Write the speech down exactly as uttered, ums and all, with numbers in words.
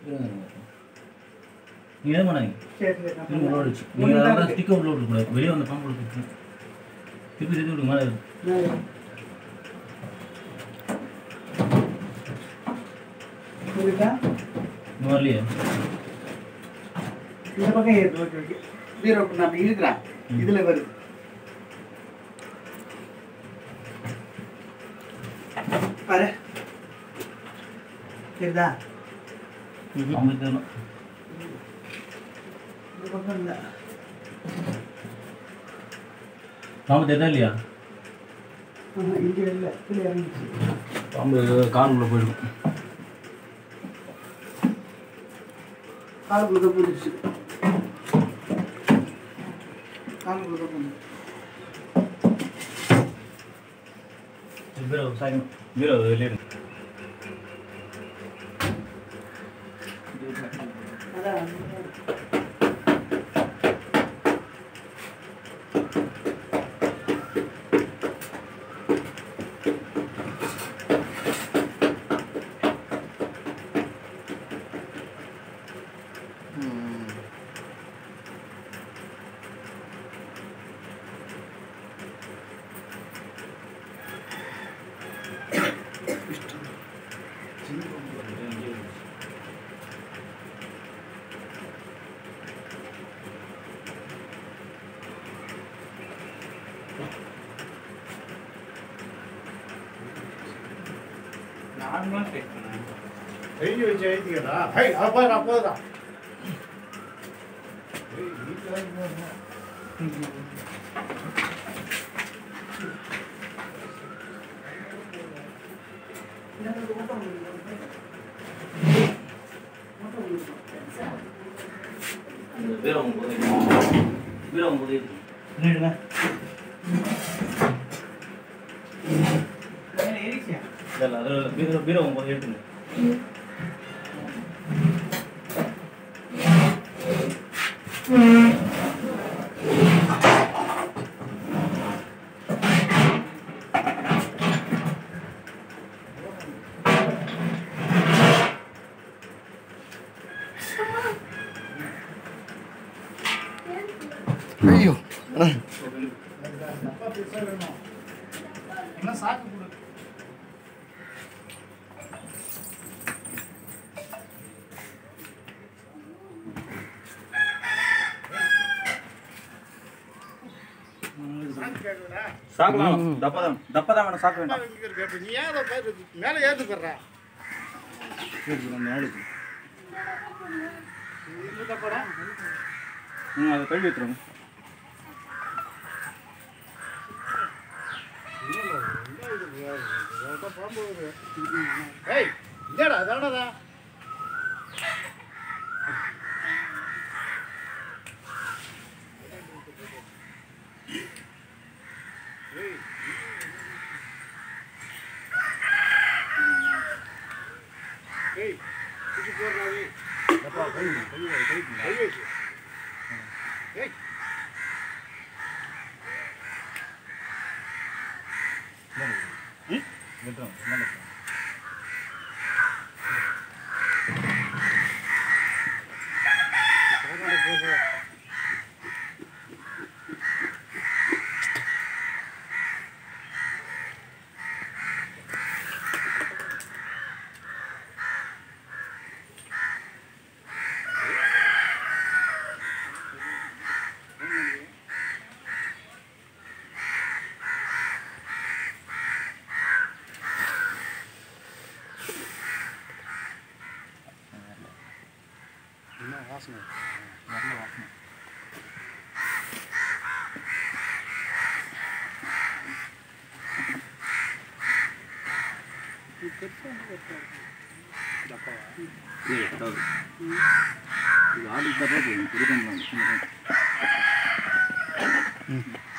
நீங்க என்ன பண்ணாங்க சரி உள்ள வச்சு நீங்க அத ஸ்டிக்கர் உள்ள விட கூடாது வெளிய வந்து பாம்பு கொடுத்து திருப்பி திருப்பி விடுங்க மேல புரியுதா வரலையே இந்த பக்கம் ஏறு ஓகே ஓகே பீரோ நான் இழுக்கிறேன் இதுல வருது பாரு தெரியுதா பாம்பு தெரியல இந்த பக்கம் இல்ல பாம்பு தெரியல இல்லையா இங்க இல்ல கீழே இறங்கிச்சு பாம்பு காலுக்குள்ள போயிடும் காலுக்குள்ள போயிடுச்சு காலுக்குள்ள போயிடுச்சு பீரோ சாயணும் பீரோ வெளியே அதான் நார்மலா செக் பண்ணேன் எழுதி வச்சு எழுதிக்கடா ஹை அப்பா அப்போதான் ஏய் வீட்ல வந்து பீரோ போய் பீரோ போய் என்னடா வேற ஏறிச்சியா இல்ல அது பீரோ பீரோ போய் எடுத்துங்க ஐயோ அப்பா பேச வேணும் என்ன சாக்கு கொடு சாக்கலாம் டப்பதான் டப்பதான் வேணும் சாக்க வேண்டாம் நீ ஏன் மேலே ஏத்துக்கறா நீங்க அதை கழுவி எடுத்துருங்க ஏய் இங்கடா அதானடா ஏய் ஏய் இது போறானே அப்பா கை கை கை கை ஏய் ம் விட்டுறோம் நல்ல வாசனை நல்ல வாசனை இது ஆடி தப்பா போகும்